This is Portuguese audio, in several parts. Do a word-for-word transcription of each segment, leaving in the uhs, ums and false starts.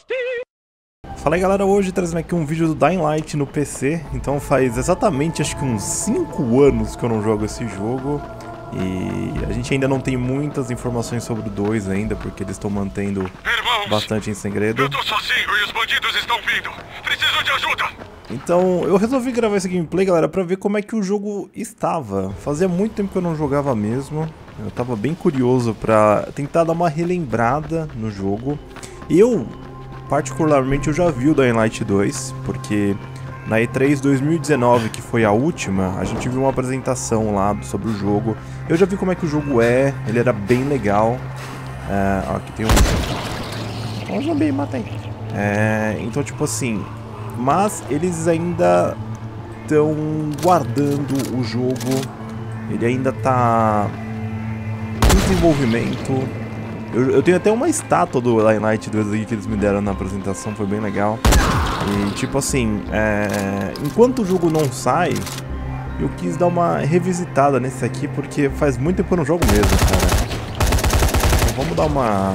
Fala aí galera, hoje trazendo aqui um vídeo do Dying Light no P C. Então faz exatamente acho que uns cinco anos que eu não jogo esse jogo. E a gente ainda não tem muitas informações sobre o dois ainda, porque eles estão mantendo Irmãos, bastante em segredo. Eu tô sozinho e os bandidos estão vindo. Preciso de ajuda. Então eu resolvi gravar esse gameplay, galera, pra ver como é que o jogo estava. Fazia muito tempo que eu não jogava mesmo. Eu tava bem curioso pra tentar dar uma relembrada no jogo. Eu, particularmente, eu já vi o Dying Light dois, porque na E três dois mil e dezenove, que foi a última, a gente viu uma apresentação lá sobre o jogo. Eu já vi como é que o jogo é, ele era bem legal. É, ó, aqui tem um... um zumbi, matei. É, então, tipo assim... Mas eles ainda estão guardando o jogo. Ele ainda tá em desenvolvimento. Eu, eu tenho até uma estátua do Dying Light dois aqui que eles me deram na apresentação, foi bem legal. E tipo assim, é... enquanto o jogo não sai, eu quis dar uma revisitada nesse aqui, porque faz muito tempo que eu não jogo mesmo, cara. Então vamos dar uma...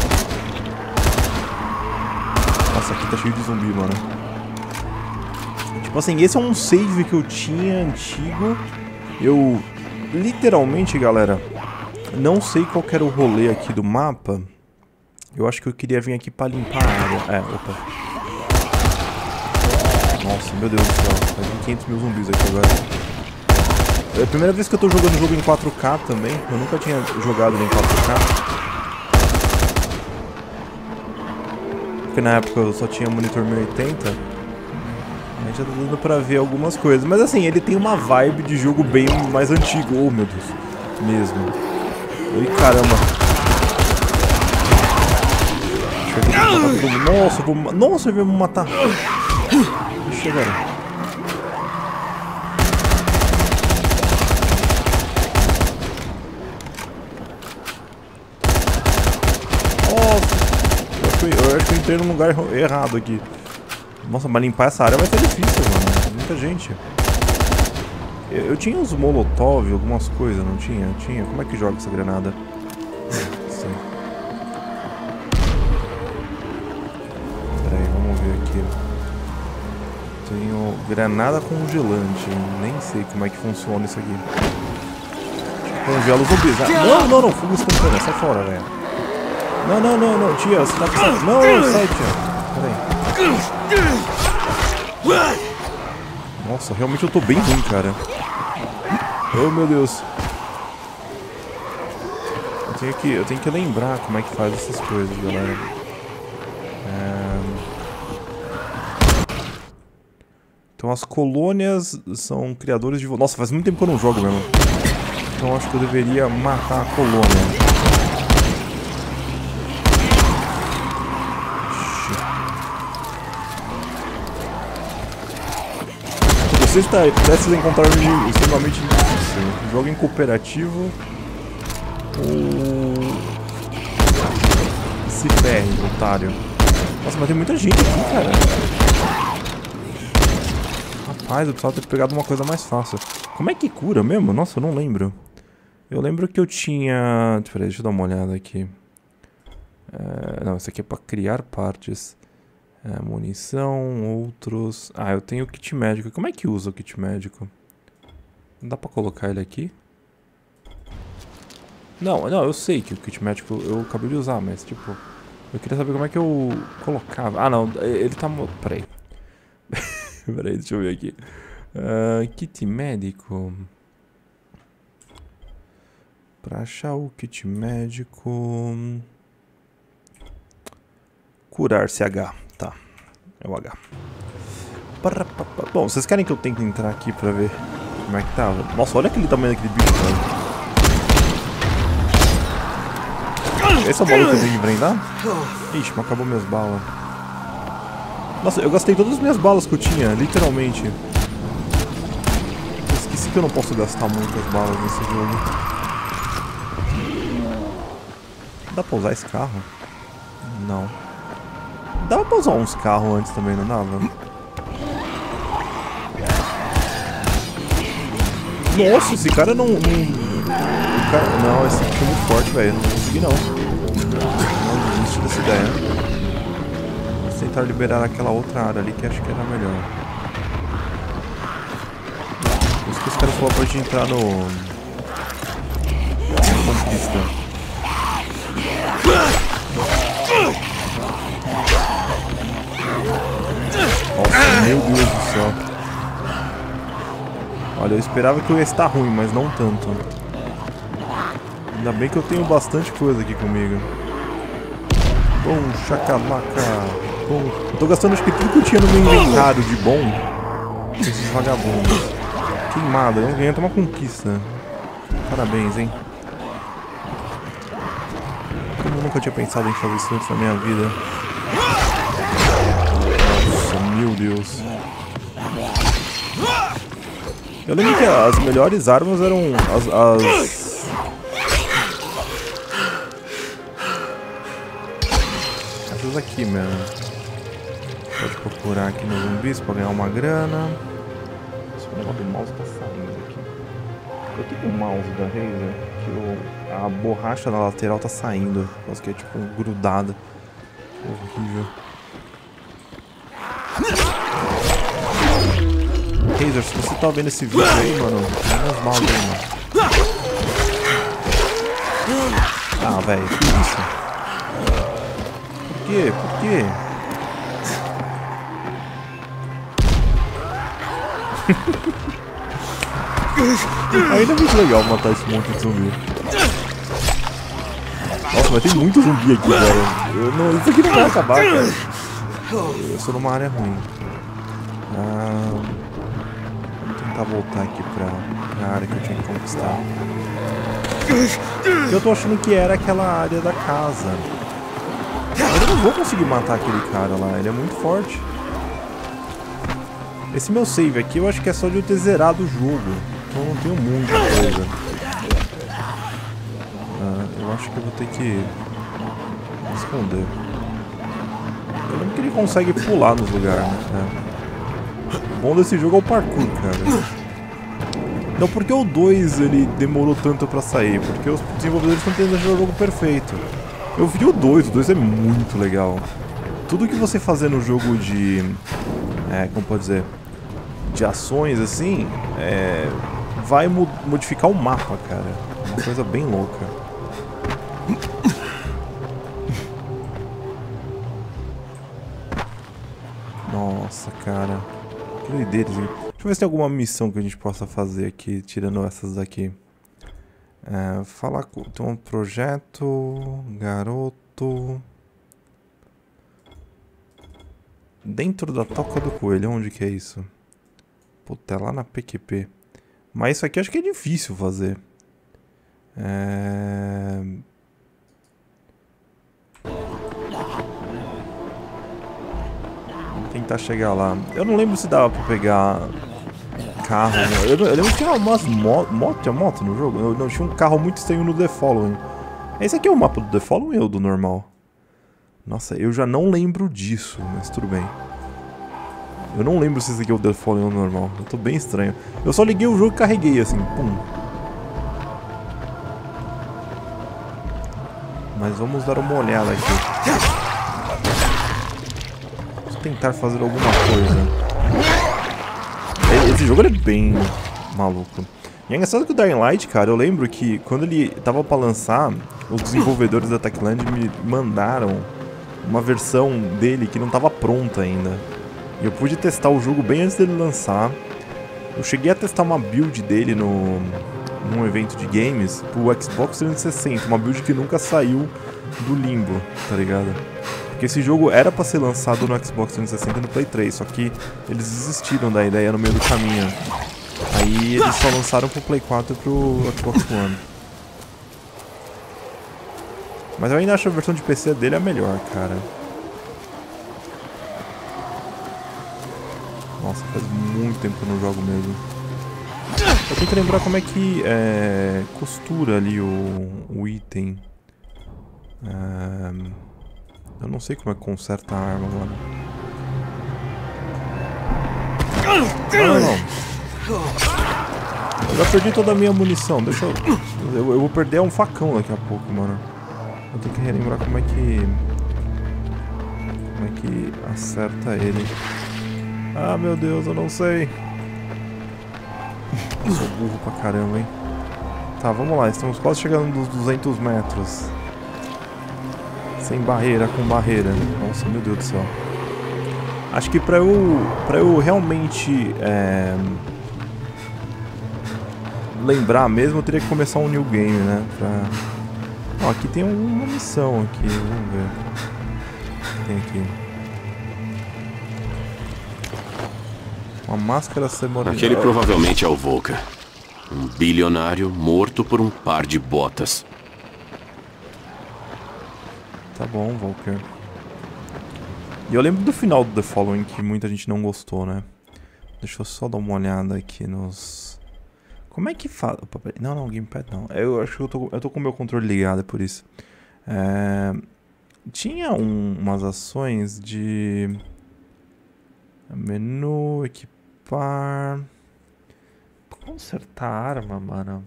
Nossa, aqui tá cheio de zumbi, mano. Tipo assim, esse é um save que eu tinha antigo. Eu, literalmente, galera, não sei qual que era o rolê aqui do mapa. Eu acho que eu queria vir aqui pra limpar a área. É, opa. Nossa, meu Deus do céu. Faz quinhentos mil zumbis aqui agora. É a primeira vez que eu tô jogando o jogo em quatro K também. Eu nunca tinha jogado ele em quatro K. Porque na época eu só tinha monitor mil e oitenta. A gente já tá dando pra ver algumas coisas. Mas assim, ele tem uma vibe de jogo bem mais antigo. Oh, meu Deus. Mesmo. Oi, caramba. Deixa eu ver matar todo mundo. Nossa, eu vou... Nossa, ele vai me matar. Deixa eu ver. Nossa. Eu acho, que eu, eu acho que eu entrei num lugar errado aqui. Nossa, mas limpar essa área vai ser difícil, mano. Muita gente. Eu, eu tinha uns molotov, algumas coisas, não tinha? Tinha. Como é que joga essa granada? Sim. Pera aí, vamos ver aqui. Tenho granada congelante. Nem sei como é que funciona isso aqui. Congela os zumbis. Ah, não, não, não. Fogo instantâneo. Sai fora, velho. Não, não, não, não. Tia, você tá precisando. Não, não, sai, tia. Pera aí. Nossa, realmente eu tô bem ruim, cara. Oh, meu Deus. Eu tenho que, eu tenho que lembrar como é que faz essas coisas, galera. É... Então as colônias são criadores de... Nossa, faz muito tempo que eu não jogo mesmo. Então acho que eu deveria matar a colônia. Você está prestes a encontrar um inimigo extremamente difícil. Joga em cooperativo ou se ferre, otário. Nossa, mas tem muita gente aqui, cara. Rapaz, eu precisava ter pegado uma coisa mais fácil. Como é que cura mesmo? Nossa, eu não lembro. Eu lembro que eu tinha... Peraí, deixa eu dar uma olhada aqui. É... Não, isso aqui é pra criar partes. É, munição, outros... Ah, eu tenho o kit médico. Como é que usa o kit médico? Não dá pra colocar ele aqui? Não, não, eu sei que o kit médico eu acabei de usar, mas tipo... Eu queria saber como é que eu colocava... Ah, não, ele tá... Peraí. Peraí, deixa eu ver aqui. Uh, kit médico... Pra achar o kit médico... Curar C H. Tá, é o H. Bom, vocês querem que eu tente entrar aqui pra ver como é que tá? Nossa, olha aquele tamanho daquele bicho, cara. Esse é o maluco que eu tenho que enfrentar? Ixi, mas acabou minhas balas. Nossa, eu gastei todas as minhas balas que eu tinha, literalmente. Eu esqueci que eu não posso gastar muitas balas nesse jogo. Dá pra usar esse carro? Não. Dava pra usar uns carros antes também, não dava? Nossa, esse cara não... não... O cara... Não, esse aqui é muito forte, velho. Não consegui, não. Não desisto dessa ideia. tentar liberar aquela outra área ali que acho que era melhor. Por isso que os caras falaram pra gente entrar no... Conquista. Nossa, meu Deus do céu. Olha, eu esperava que eu ia estar ruim, mas não tanto. Ainda bem que eu tenho bastante coisa aqui comigo. Bom, chacalaca. Bom, eu tô gastando acho que tudo que eu tinha no meu inventário de bom. Esses vagabundos. Queimada, eu ganhei até uma conquista. Parabéns, hein. Como eu nunca tinha pensado em fazer isso antes na minha vida. Nossa, meu Deus. Eu lembro que as melhores armas eram as... as... essas aqui mesmo. Pode procurar aqui nos zumbis pra ganhar uma grana. Esse negócio do mouse tá saindo aqui. Eu tenho o mouse da Razer que o, a borracha na lateral tá saindo. Por que é tipo grudada. Horrível. Razer, se você tá vendo esse vídeo aí, mano, dá uns mouse aí, mano. Ah, velho, que isso? Por quê? Por quê? Ainda é muito legal matar esse monte de zumbi. Nossa, mas tem muito zumbi aqui, velho. Eu não, isso aqui não vai acabar, cara. Eu sou numa área ruim. Ah, vamos tentar voltar aqui pra, pra área que eu tinha que conquistar. Eu tô achando que era aquela área da casa. Eu não vou conseguir matar aquele cara lá, ele é muito forte. Esse meu save aqui eu acho que é só de eu ter zerado o jogo. Então eu não tenho muita coisa. Ah, eu acho que eu vou ter que esconder. Eu lembro que ele consegue pular nos lugares, né? O bom desse jogo é o parkour, cara. Então por que o dois ele demorou tanto pra sair? Porque os desenvolvedores estão tentando deixar o jogo perfeito. Eu vi o dois, o dois é muito legal. Tudo que você fazer no jogo de... É, como pode dizer? De ações, assim, é, vai mo modificar o mapa, cara. Uma coisa bem louca. Nossa, cara. Que doideira. Deixa eu ver se tem alguma missão que a gente possa fazer aqui, tirando essas daqui. É, falar com... Tem um projeto... Garoto... Dentro da toca do coelho, onde que é isso? Puta, é lá na P Q P. Mas isso aqui acho que é difícil fazer. É... Vamos tentar chegar lá. Eu não lembro se dava pra pegar carro. Eu, eu lembro que tinha umas motos. Moto, tinha moto no jogo? Eu, não, tinha um carro muito estranho no The Following. Esse aqui é o mapa do The Following ou do normal? Nossa, eu já não lembro disso, mas tudo bem. Eu não lembro se esse aqui é o The Fallen ou o normal. Eu tô bem estranho. Eu só liguei o jogo e carreguei assim, pum. Mas vamos dar uma olhada aqui. Vamos tentar fazer alguma coisa. Esse jogo ele é bem maluco. E é engraçado que o Dying Light, cara, eu lembro que quando ele tava pra lançar, os desenvolvedores da Techland me mandaram uma versão dele que não estava pronta ainda. E eu pude testar o jogo bem antes dele lançar. Eu cheguei a testar uma build dele no, num evento de games pro Xbox trezentos e sessenta, uma build que nunca saiu do limbo, tá ligado? Porque esse jogo era pra ser lançado no Xbox trezentos e sessenta e no Play três, só que eles desistiram da ideia no meio do caminho. Aí eles só lançaram pro Play quatro e pro Xbox One. Mas eu ainda acho a versão de P C dele a melhor, cara. Nossa, faz muito tempo que eu não jogo mesmo. Eu tenho que lembrar como é que é, costura ali o, o item. É, eu não sei como é que conserta a arma agora. Não, não, não. Eu já perdi toda a minha munição. Deixa eu... Eu, eu vou perder um facão daqui a pouco, mano. Eu tenho que relembrar como é que... Como Como é que acerta ele? Ah, meu Deus, eu não sei. Eu sou burro pra caramba, hein? Tá, vamos lá. Estamos quase chegando nos duzentos metros. Sem barreira, com barreira. Nossa, meu Deus do céu. Acho que pra eu, pra eu realmente é, lembrar mesmo, eu teria que começar um new game, né? Pra... Ó, aqui tem uma missão aqui, vamos ver. O que tem aqui? Uma máscara cerimonial. Aquele provavelmente é o Volker. Um bilionário morto por um par de botas. Tá bom, Volker. E eu lembro do final do The Following, que muita gente não gostou, né? Deixa eu só dar uma olhada aqui nos... Como é que faz? Não, não, gamepad não. Eu acho que eu tô, eu tô com o meu controle ligado, é por isso. É... Tinha um, umas ações de... Menu, equipar... Consertar a arma, mano.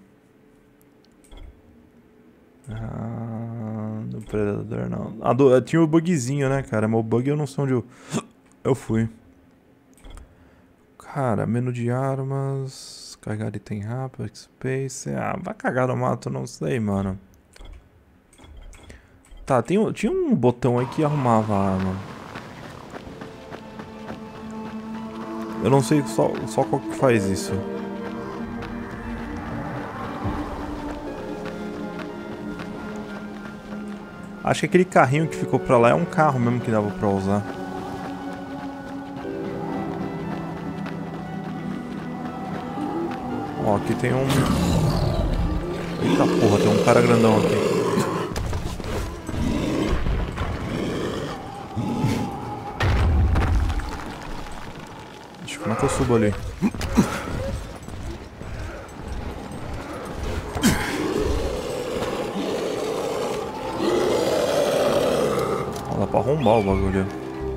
Ah, do Predador não. Ah, do, tinha o bugzinho, né, cara? Mas o bug eu não sei onde eu, eu fui. Cara, menu de armas. Carregar item rápido, space. Ah, vai cagar no mato, não sei, mano. Tá, tem, tinha um botão aí que arrumava a arma. Eu não sei só, só qual que faz isso. Acho que aquele carrinho que ficou pra lá é um carro mesmo que dava pra usar. Ó, aqui tem um... Eita porra, tem um cara grandão aqui. Deixa eu... Como é que eu subo ali? Dá pra arrombar o bagulho.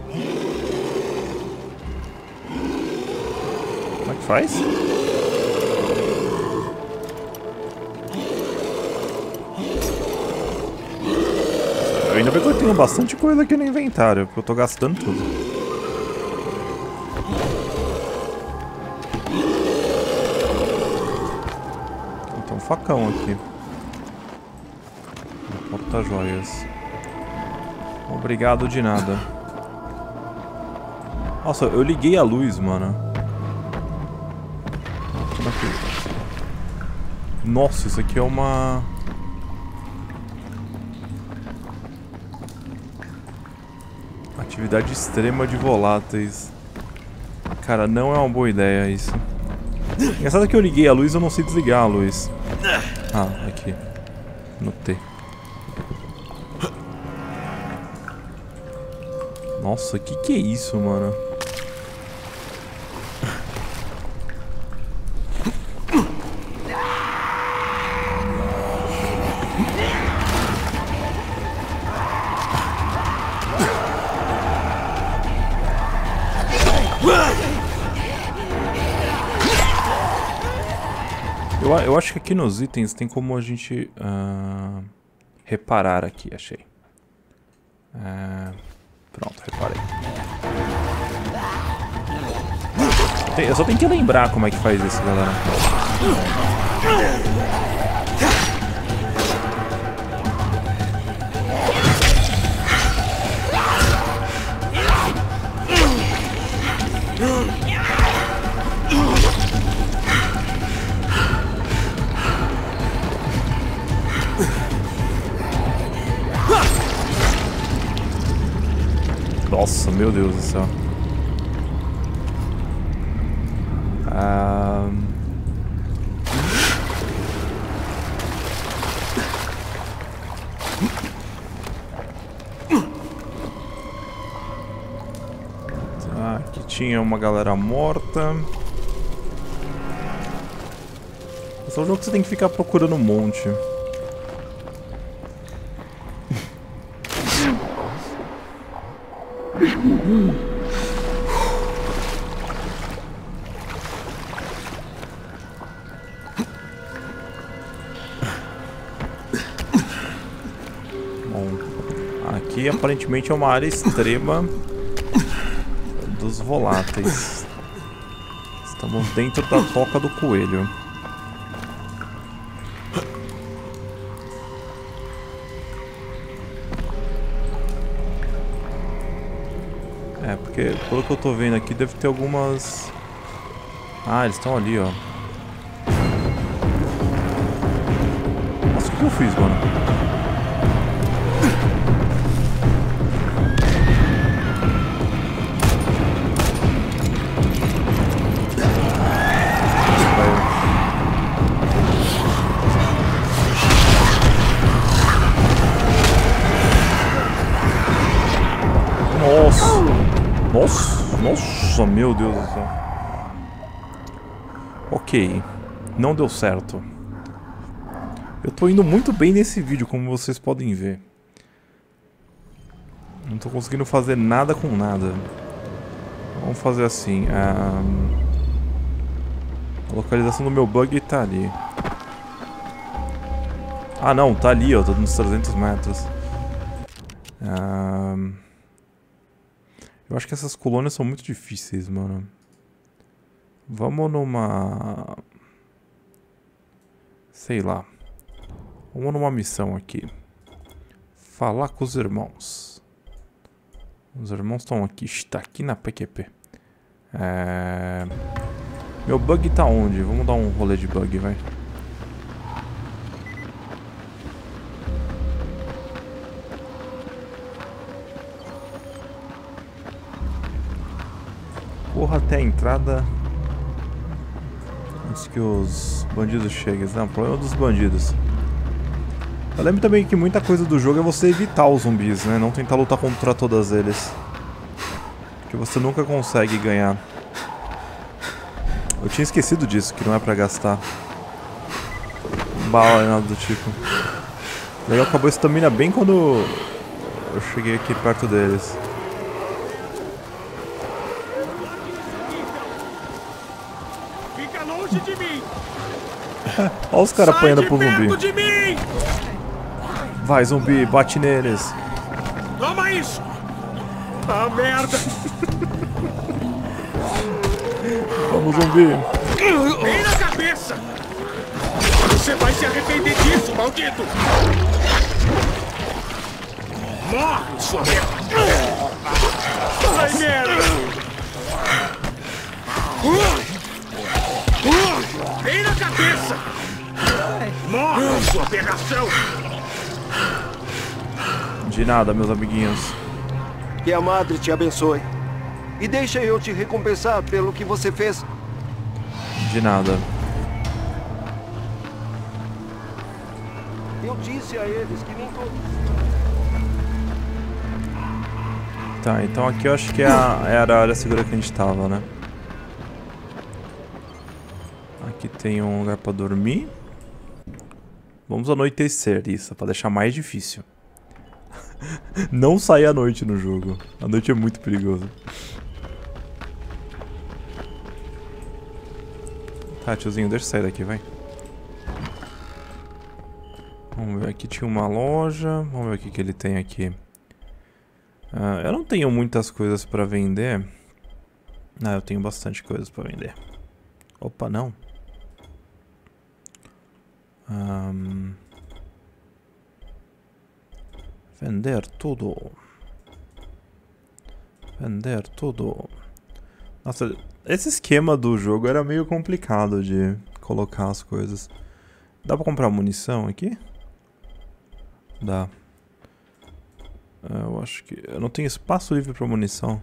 Como é que faz? Ainda bem que eu tenho bastante coisa aqui no inventário, porque eu tô gastando tudo. Tem um facão aqui. Porta-joias. Obrigado de nada. Nossa, eu liguei a luz, mano. Como é que... Nossa, isso aqui é uma... Atividade extrema de voláteis. Cara, não é uma boa ideia isso. Engraçado que eu liguei a luz e eu não sei desligar a luz. Ah, aqui. No T. Nossa, que que é isso, mano? Eu, eu acho que aqui nos itens tem como a gente uh, reparar aqui, achei. Uh, pronto, reparei. Eu só tenho que lembrar como é que faz isso, galera. Nossa, meu Deus do céu. Ah... Tá, aqui tinha uma galera morta. Esse é um jogo que você tem que ficar procurando um monte. Bom, aqui aqui aparentemente é uma área extrema dos voláteis. Estamos dentro da toca do coelho. É, porque pelo que eu tô vendo aqui deve ter algumas... Ah, eles estão ali, ó. Nossa, o que eu fiz, mano? Nossa! Nossa! Nossa, meu Deus do céu. Ok, não deu certo. Eu tô indo muito bem nesse vídeo, como vocês podem ver. Não tô conseguindo fazer nada com nada. Vamos fazer assim. A, a localização do meu bug tá ali. Ah não, tá ali, ó, tô nos trezentos metros. Ah, eu acho que essas colônias são muito difíceis, mano. Vamos numa... Sei lá. Vamos numa missão aqui. Falar com os irmãos. Os irmãos estão aqui. Está aqui na P Q P. É... Meu bug tá onde? Vamos dar um rolê de bug, vai. Corra até a entrada antes que os bandidos cheguem. Não, o problema é dos bandidos. Eu lembro também que muita coisa do jogo é você evitar os zumbis, né? Não tentar lutar contra todos eles. Porque você nunca consegue ganhar. Eu tinha esquecido disso, que não é pra gastar bala nem nada do tipo. E aí acabou a estamina bem quando eu cheguei aqui perto deles. Fica longe de mim! Olha os caras apanhando pro perto zumbi. de mim! Vai, zumbi, bate neles. Toma isso! Ah, merda! Vamos, zumbi. Vem na cabeça! Você vai se arrepender disso, maldito! Morre, sua merda! Ai, merda! Vem na cabeça! Morre, sua pegação! De nada, meus amiguinhos. Que a Madre te abençoe. E deixa eu te recompensar pelo que você fez. De nada. Eu disse a eles que nem todos... Tá, então aqui eu acho que é a, era a área segura que a gente tava, né? Aqui tem um lugar pra dormir. Vamos anoitecer isso, pra deixar mais difícil. Não sair à noite no jogo. A noite é muito perigoso. Tá, tiozinho, deixa eu sair daqui, vai. Vamos ver, aqui tinha uma loja. Vamos ver o que, que ele tem aqui. Uh, eu não tenho muitas coisas pra vender. Ah, eu tenho bastante coisas pra vender. Opa, não. Um... Vender tudo. Vender tudo. Nossa, esse esquema do jogo era meio complicado de colocar as coisas. Dá pra comprar munição aqui? Dá. Eu acho que... Eu não tenho espaço livre pra munição.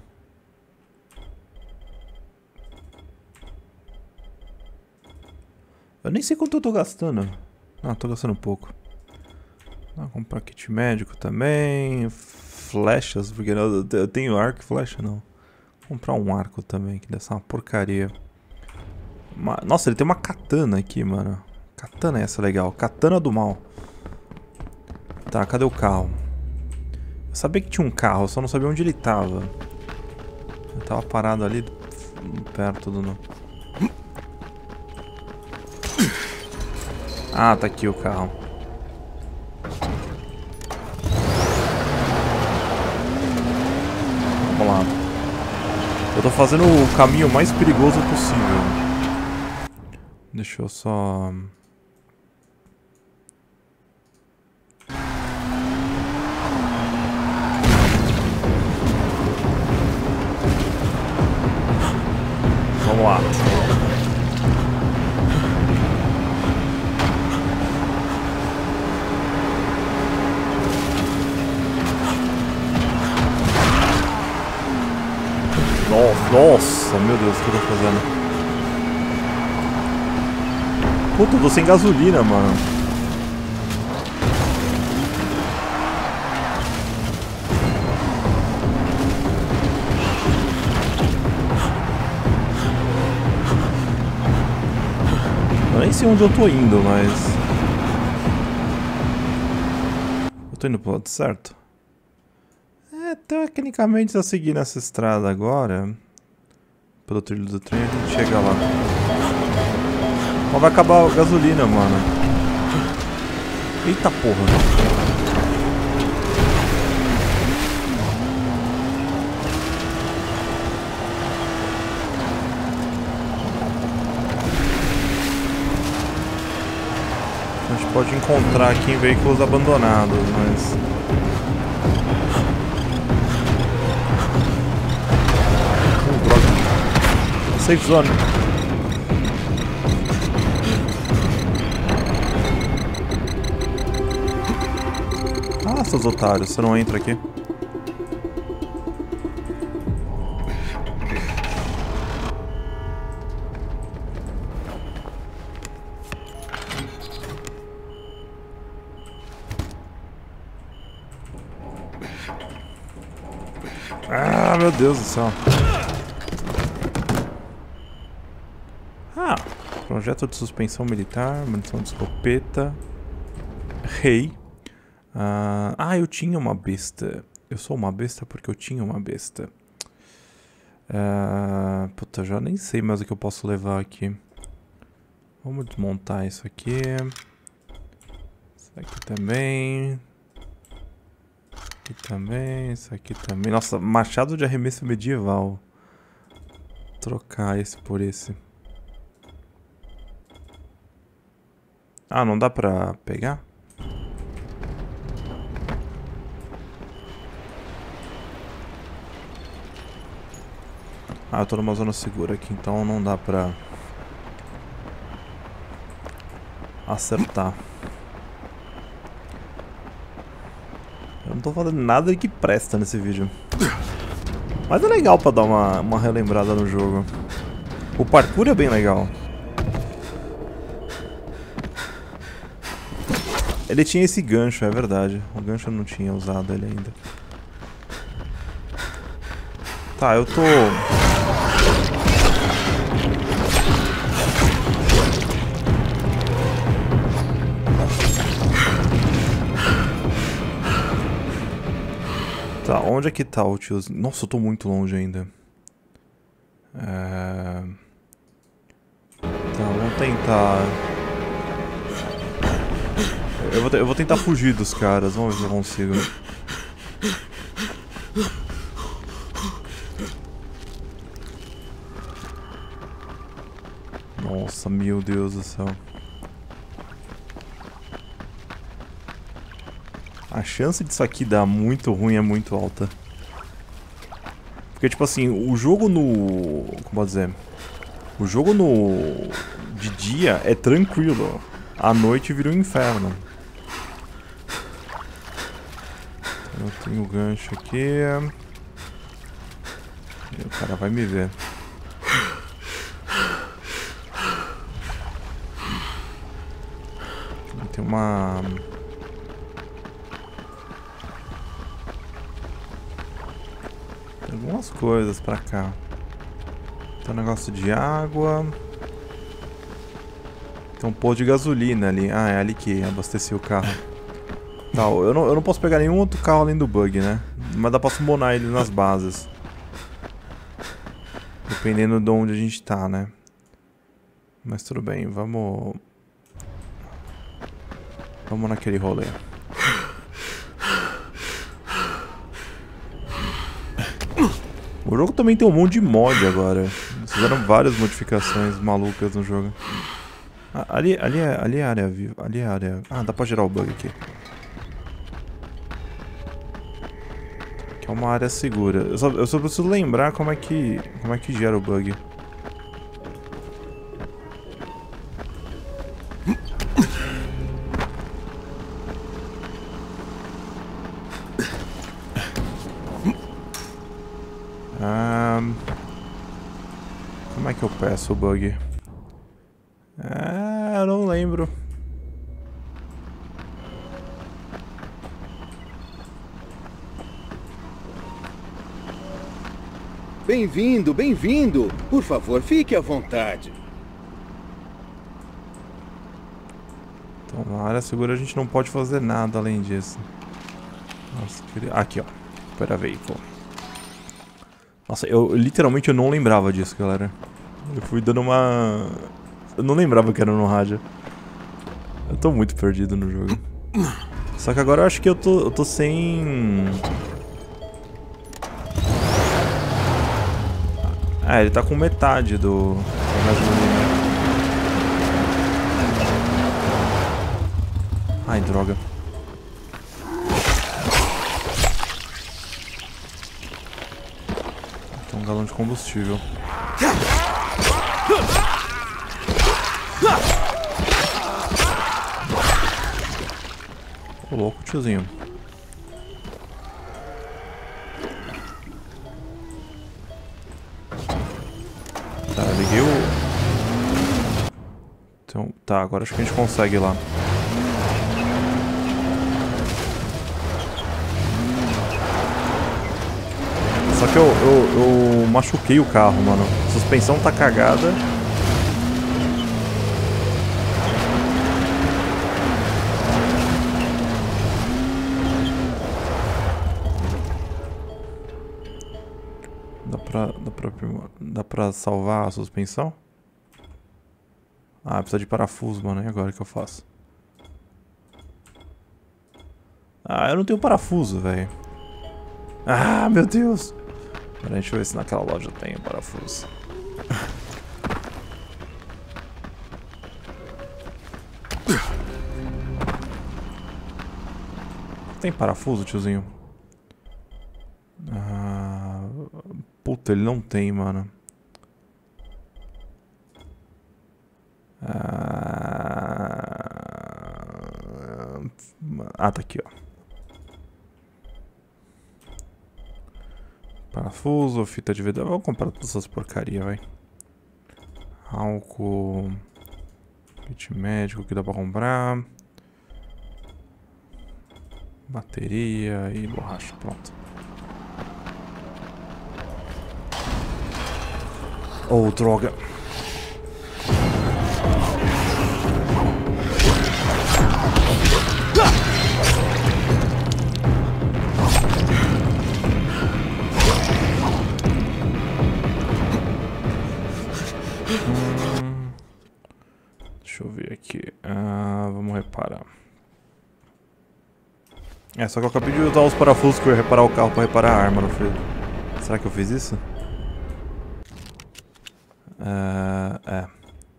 Eu nem sei quanto eu tô gastando. Ah, tô gastando pouco. Vou comprar kit médico também. Flechas, porque eu, eu tenho arco e flecha, não. Vou comprar um arco também, que deve ser uma porcaria. Uma, nossa, ele tem uma katana aqui, mano. Katana é essa legal. Katana do mal. Tá, cadê o carro? Eu sabia que tinha um carro, só não sabia onde ele tava. Eu tava parado ali perto do... Ah, tá aqui o carro. Vamos lá. Eu tô fazendo o caminho mais perigoso possível. Deixa eu só... Vamos lá. Nossa, meu Deus, o que eu tô fazendo? Puta, eu tô sem gasolina, mano. Eu nem sei onde eu tô indo, mas... Eu tô indo pro lado certo? É, tecnicamente, se eu seguir nessa estrada agora, pelo trilho do trem, a gente chega lá. Mas vai acabar a gasolina, mano. Eita porra. A gente pode encontrar aqui em veículos abandonados, mas... Safe zone. Ah, seus otários, você não entra aqui. Ah, meu Deus do céu. Ah, projeto de suspensão militar, munição de escopeta. Rei. Ah, ah, eu tinha uma besta. Eu sou uma besta porque eu tinha uma besta. Ah, puta, já nem sei mais o que eu posso levar aqui. Vamos desmontar isso aqui. Isso aqui também. Aqui também, isso aqui também. Nossa, machado de arremesso medieval. Trocar esse por esse. Ah, não dá pra pegar? Ah, eu tô numa zona segura aqui, então não dá pra acertar. Eu não tô falando nada que presta nesse vídeo. Mas é legal pra dar uma, uma relembrada no jogo. O parkour é bem legal. Ele tinha esse gancho, é verdade. O gancho eu não tinha usado ele ainda. Tá, eu tô... Tá, onde é que tá o tiozinho? Nossa, eu tô muito longe ainda. É... Tá, vamos tentar... Eu vou, eu vou tentar fugir dos caras, vamos ver se eu consigo. Nossa, meu Deus do céu. A chance disso aqui dar muito ruim é muito alta. Porque, tipo assim, o jogo no... Como pode dizer? O jogo no... De dia é tranquilo. À noite vira um inferno. Eu tenho o gancho aqui. E o cara vai me ver. Tem uma... Tem algumas coisas pra cá. Tem um negócio de água. Tem um posto de gasolina ali. Ah, é ali que abasteceu o carro. Tá, eu não, eu não posso pegar nenhum outro carro além do bug, né? Mas dá pra summonar ele nas bases. Dependendo de onde a gente tá, né? Mas tudo bem, vamos... Vamos naquele rolê. O jogo também tem um monte de mod agora. Eles fizeram várias modificações malucas no jogo. Ah, ali, ali, é, ali é a área viva. Ali é a área... Ah, dá pra gerar o bug aqui. Aqui é uma área segura. Eu só, eu só preciso lembrar como é que... Como é que gera o bug. Um, como é que eu peço o bug? Ah, eu não lembro. Bem-vindo, bem-vindo. Por favor, fique à vontade. Então, na área segura a gente não pode fazer nada além disso. Nossa, queria... Aqui, ó. Opera veículo. Nossa, eu literalmente eu não lembrava disso, galera. Eu fui dando uma... Eu não lembrava que era no rádio. Eu tô muito perdido no jogo. Só que agora eu acho que eu tô, eu tô sem... Ah, ele tá com metade do... da gasolina. Ai, droga. Tem um galão de combustível. Ô, louco, tiozinho. Tá, liguei o... Então, tá, agora acho que a gente consegue ir lá. Só que eu, eu, eu machuquei o carro, mano. A suspensão tá cagada. Dá pra, dá pra, dá pra salvar a suspensão? Ah, precisa de parafuso, mano. E agora o que eu faço? Ah, eu não tenho parafuso, velho. Ah, meu Deus. Pera, deixa eu ver se naquela loja tem parafuso. Tem parafuso, tiozinho? Ah, puta, ele não tem, mano. Ah, ah tá aqui, ó. Parafuso, fita de vidro. Vou comprar todas essas porcarias, vai. Álcool. Kit médico que dá pra comprar. Bateria e borracha, pronto. Oh, droga. Hum, deixa eu ver aqui. Ah, vamos reparar. É, só que eu acabei de usar os parafusos que eu ia reparar o carro pra reparar a arma, não foi? Será que eu fiz isso? Uh, é.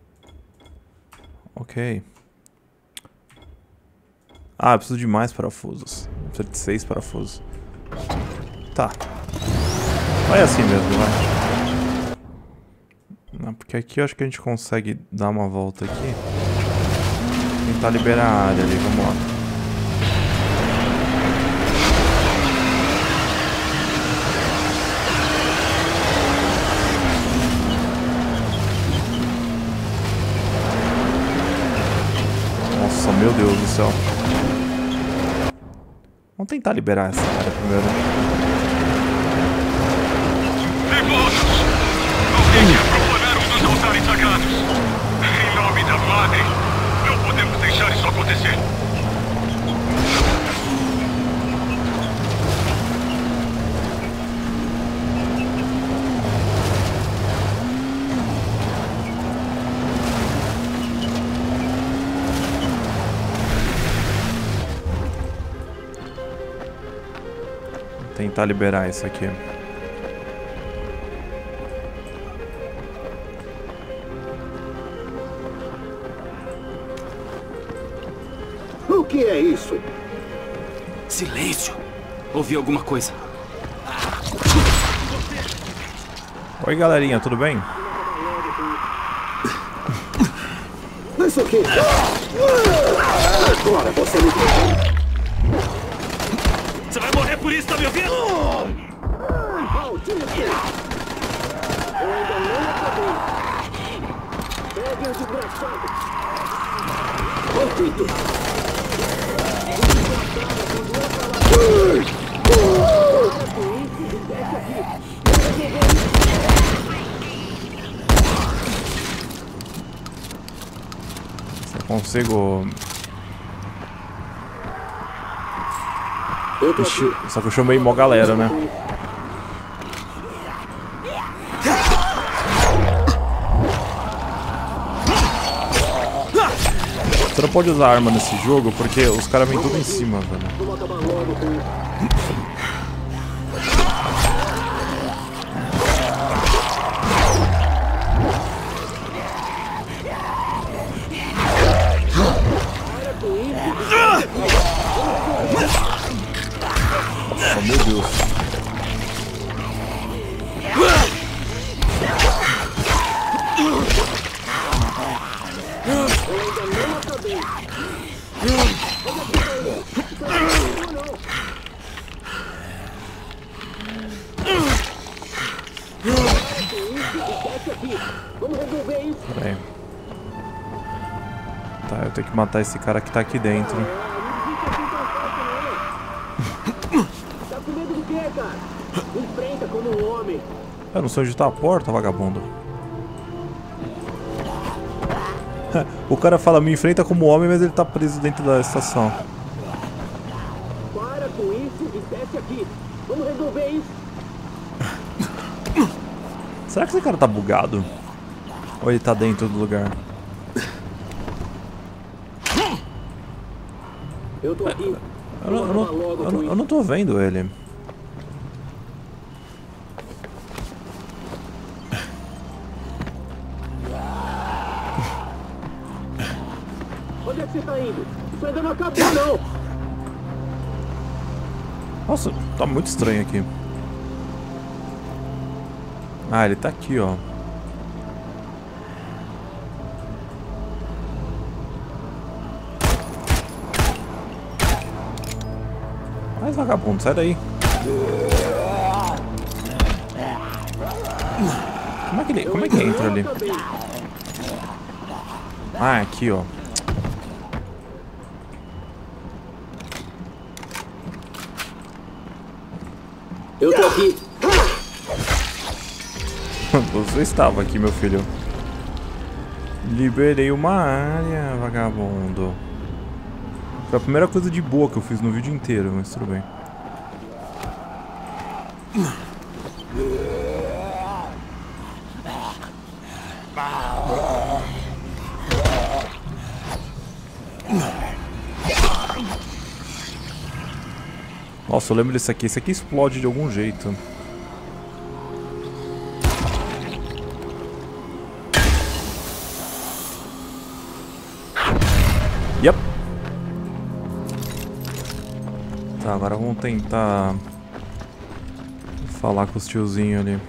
Ok. Ah, eu preciso de mais parafusos. Eu preciso de seis parafusos. Tá. Vai assim mesmo, vai. Não, porque aqui eu acho que a gente consegue dar uma volta aqui. Tentar liberar a área ali, vamos lá. Nossa, meu Deus do céu. Vamos tentar liberar essa área primeiro. Devotos! Alguém quer profanar um dos altares sagrados. Em nome da Madre, não podemos deixar isso acontecer. Tentar liberar isso aqui. que é isso? Silêncio! Ouvi alguma coisa. Oi, galerinha, tudo bem? Isso aqui! Agora você me... Você vai morrer por isso, tá me ouvindo? Maldito! Eu ainda não acabei. Pegue o desgraçado. Maldito! Se eu consigo... Eu tô Ixi, aqui. só que eu chamei mó galera, né? Você não pode usar arma nesse jogo porque os caras vêm tudo em cima, velho. Vamos acabar logo com isso. Nossa, meu Deus. Pera aí. Tá, eu tenho que matar esse cara que tá aqui dentro. Tá com medo do quê, cara? Enfrenta como um homem. Eu não sei onde tá a porta, vagabundo. O cara fala, me enfrenta como homem, mas ele tá preso dentro da estação. Para com isso e desce aqui. Vamos resolver isso. Será que esse cara tá bugado? Ou ele tá dentro do lugar? Eu tô aqui. Eu não, eu não, eu não, eu não tô vendo ele. Onde é que você tá indo? Isso ainda não acabou, não. Nossa, tá muito estranho aqui. Ah, ele tá aqui, ó. Mas vagabundo, sai daí. Como é que ele, como é que entra ali? Ah, aqui, ó. Eu tô aqui. Você estava aqui, meu filho. Liberei uma área, vagabundo. Foi a primeira coisa de boa que eu fiz no vídeo inteiro, mas tudo bem. Nossa, eu lembro desse aqui. Esse aqui explode de algum jeito. Yep. Tá, agora vamos tentar falar com os tiozinhos ali.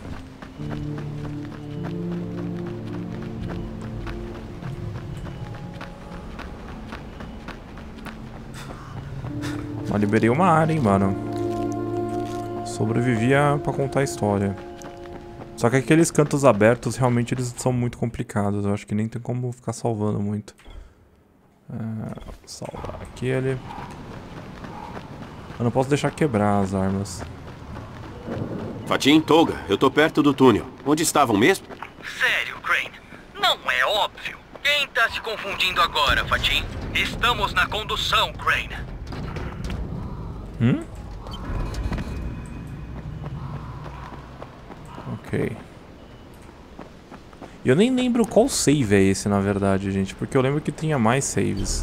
Mas liberei uma área, hein, mano. Sobrevivia pra contar a história. Só que aqueles cantos abertos, realmente, eles são muito complicados. Eu acho que nem tem como ficar salvando muito. É, salvar aquele. Eu não posso deixar quebrar as armas. Fatin, Tolga, eu tô perto do túnel. Onde estavam mesmo? Sério, Crane? Não é óbvio. Quem tá se confundindo agora, Fatin? Estamos na condução, Crane. Hum? Ok. Eu nem lembro qual save é esse, na verdade, gente. Porque eu lembro que tinha mais saves.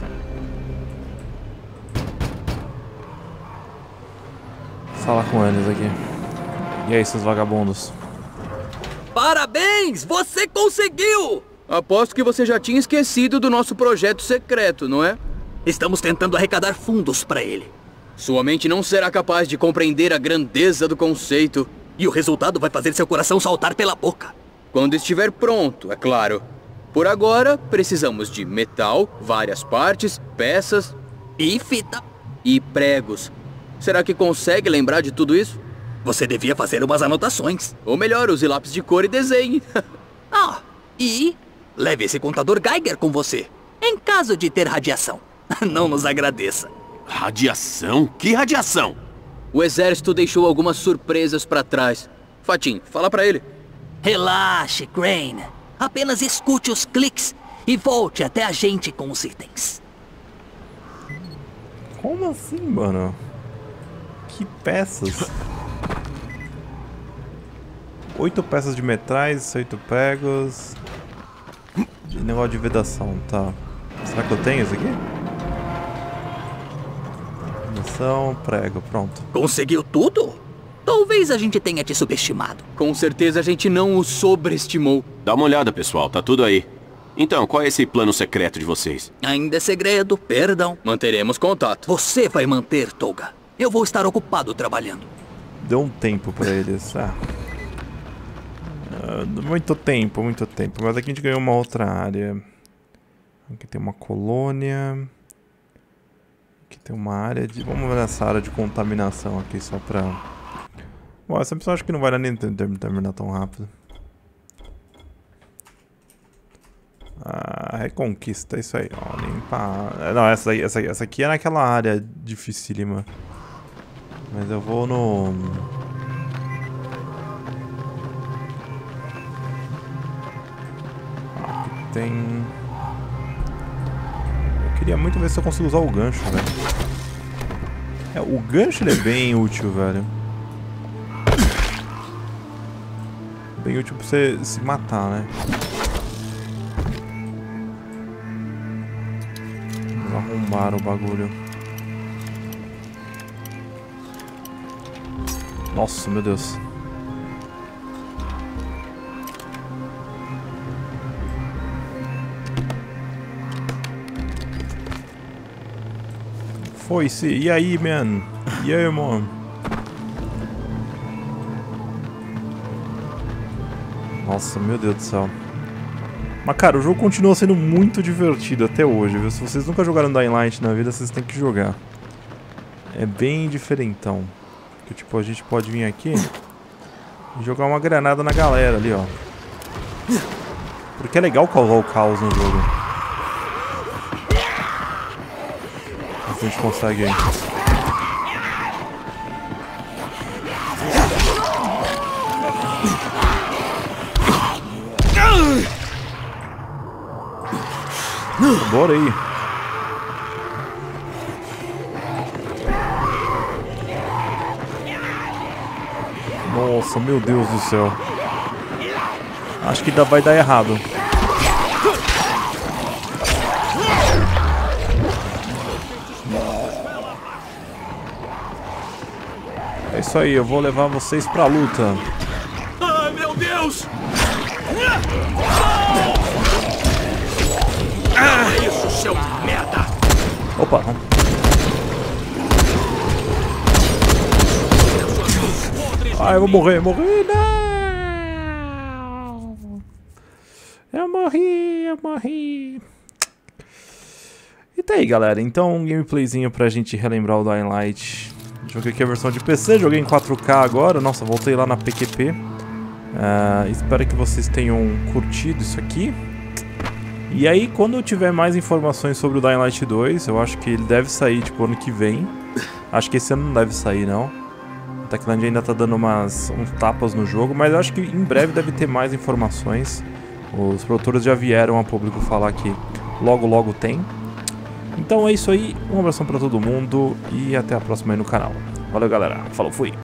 Vou falar com eles aqui. E aí, seus vagabundos? Parabéns! Você conseguiu! Aposto que você já tinha esquecido do nosso projeto secreto, não é? Estamos tentando arrecadar fundos para ele. Sua mente não será capaz de compreender a grandeza do conceito. E o resultado vai fazer seu coração saltar pela boca. Quando estiver pronto, é claro. Por agora, precisamos de metal, várias partes, peças e fita. E pregos. Será que consegue lembrar de tudo isso? Você devia fazer umas anotações. Ou melhor, use lápis de cor e desenhe. Ah, e leve esse contador Geiger com você. Em caso de ter radiação. Não nos agradeça. Radiação? Que radiação? O exército deixou algumas surpresas pra trás. Fatin, fala pra ele. Relaxe, Crane. Apenas escute os cliques e volte até a gente com os itens. Como assim, mano? Que peças? Oito peças de metais, oito pregos. De negócio de vedação, tá. Será que eu tenho isso aqui? Vedação, prego, pronto. Conseguiu tudo? Talvez a gente tenha te subestimado. Com certeza a gente não o sobreestimou. Dá uma olhada, pessoal, tá tudo aí. Então, qual é esse plano secreto de vocês? Ainda é segredo, perdão. Manteremos contato. Você vai manter, Toga. Eu vou estar ocupado trabalhando. Deu um tempo pra eles, ah. Uh, muito tempo, muito tempo. Mas aqui a gente ganhou uma outra área. Aqui tem uma colônia. Aqui tem uma área de... Vamos ver nessa área de contaminação aqui só pra... Bom, essa pessoa acho que não vai dar nem terminar tão rápido. Ah, reconquista, isso aí, ó, limpar... Não, essa, aí, essa, essa aqui é naquela área dificílima. Mas eu vou no... Aqui tem... Eu queria muito ver se eu consigo usar o gancho, velho. É, o gancho ele é bem útil, velho. Bem útil pra você se matar, né? Arrumar o bagulho. Nossa, meu Deus. Foi-se. E aí, man? E aí, mano? Nossa, meu Deus do céu. Mas, cara, o jogo continua sendo muito divertido até hoje, viu? Se vocês nunca jogaram Dying Light na vida, vocês têm que jogar. É bem diferentão. Porque, tipo, a gente pode vir aqui e jogar uma granada na galera ali, ó. Porque é legal causar o caos no jogo. A gente consegue aí. Bora aí. Nossa, meu Deus do céu. Acho que vai dar errado. É isso aí, eu vou levar vocês pra luta. Ai, meu Deus! Ah, isso, seu merda! Opa! Ah, eu vou morrer, morrer! Não! Eu morri, eu morri! E tá aí, galera. Então, um gameplayzinho pra gente relembrar o Dying Light. Joguei aqui a versão de P C, joguei em quatro K agora. Nossa, voltei lá na P Q P. Uh, espero que vocês tenham curtido isso aqui. E aí, quando eu tiver mais informações sobre o Dying Light dois, eu acho que ele deve sair, tipo, ano que vem. Acho que esse ano não deve sair, não. A Techland ainda tá dando umas, uns tapas no jogo, mas eu acho que em breve deve ter mais informações. Os produtores já vieram a público falar que logo, logo tem. Então é isso aí, um abração pra todo mundo e até a próxima aí no canal. Valeu, galera. Falou, fui!